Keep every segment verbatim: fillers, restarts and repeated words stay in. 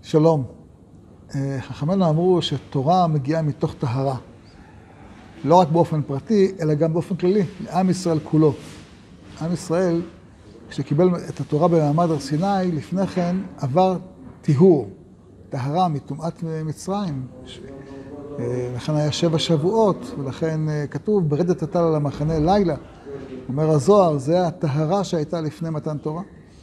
שלום. חכמינו אמרו שתורה מגיעה מתוך טהרה. לא רק באופן פרטי, אלא גם באופן כללי, לעם ישראל כולו. עם ישראל, כשקיבל את התורה במעמד הר סיני, לפני כן עבר טיהור, טהרה מטומאת מצרים. לכן היה שבע שבועות, ולכן כתוב, ברדת הטל על המחנה לילה. אומר הזוהר, זה הטהרה שהייתה לפני מתן תורה.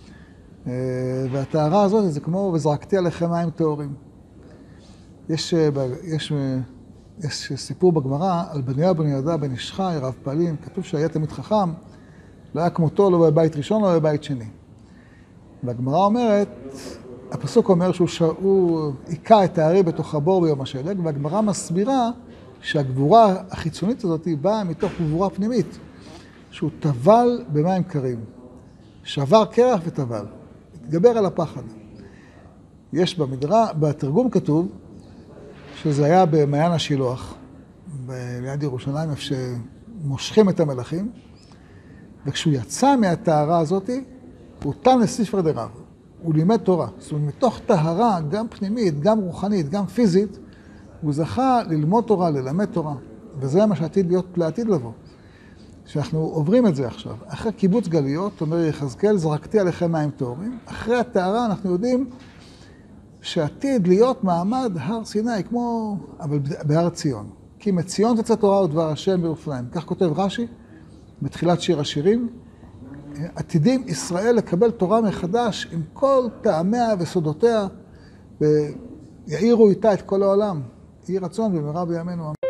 והטהרה הזאת זה כמו וזרקתי עליכם מים טהורים. יש, יש, יש סיפור בגמרא על בניהו בן יהודה בן איש חי, רב פעלים, כתוב שהיה תמיד חכם, לא היה כמותו, לא בבית ראשון, לא בבית שני. והגמרא אומרת, הפסוק אומר שהוא היכה את הארי בתוך הבור ביום השלג, והגמרא מסבירה שהגבורה החיצונית הזאת באה מתוך גבורה פנימית, שהוא טבל במים קרים, שבר קרח וטבל, התגבר על הפחד. יש במדרש, בתרגום כתוב, שזה היה במעיין השילוח, ליד ירושלים, איפה שמושכים את המלכים, וכשהוא יצא מהטהרה הזאת, הוא תן לספר דרב, הוא לימד תורה. זאת אומרת, מתוך טהרה, גם פנימית, גם רוחנית, גם פיזית, הוא זכה ללמוד תורה, ללמד תורה. וזה מה שעתיד להיות לעתיד לבוא. שאנחנו עוברים את זה עכשיו. אחרי קיבוץ גלויות, אומר יחזקאל, זרקתי עליכם מים טהורים. אחרי הטהרה אנחנו יודעים שעתיד להיות מעמד הר סיני, כמו, אבל בהר ציון. כי מציון תצא תורה ודבר השם בירושלים. כך כותב רש"י, בתחילת שיר השירים, עתידים ישראל לקבל תורה מחדש עם כל טעמיה וסודותיה, ויעירו איתה את כל העולם. יהי רצון במהרה בימינו.